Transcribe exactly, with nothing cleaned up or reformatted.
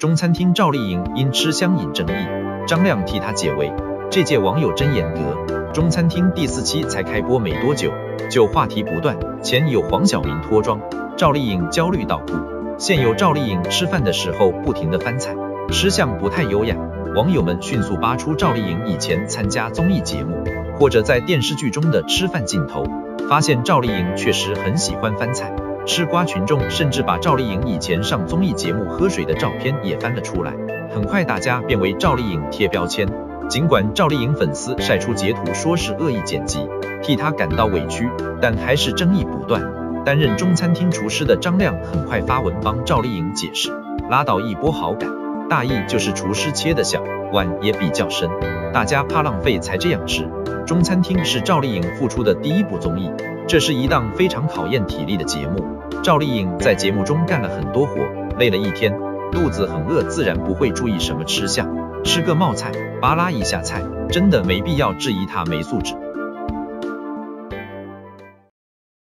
中餐厅赵丽颖因吃相引争议，张亮替她解围。这届网友真严格，中餐厅第四期才开播没多久，就话题不断。前有黄晓明脱妆，赵丽颖焦虑到哭；现有赵丽颖吃饭的时候不停地翻菜，吃相不太优雅。网友们迅速扒出赵丽颖以前参加综艺节目或者在电视剧中的吃饭镜头，发现赵丽颖确实很喜欢翻菜。吃瓜群众甚至把赵丽颖以前上综艺节目喝水的照片也翻了出来，很快大家便为赵丽颖贴标签。尽管赵丽颖粉丝晒出截图说是恶意剪辑，替她感到委屈，但还是争议不断。担任中餐厅厨师的张亮很快发文帮赵丽颖解释，拉到一波好感，大意就是厨师切的小，碗也比较深，大家怕浪费才这样吃。中餐厅是赵丽颖复出的第一部综艺，这是一档非常考验体力的节目。赵丽颖在节目中干了很多活，累了一天，肚子很饿，自然不会注意什么吃相，吃个冒菜，扒拉一下菜，真的没必要质疑她没素质。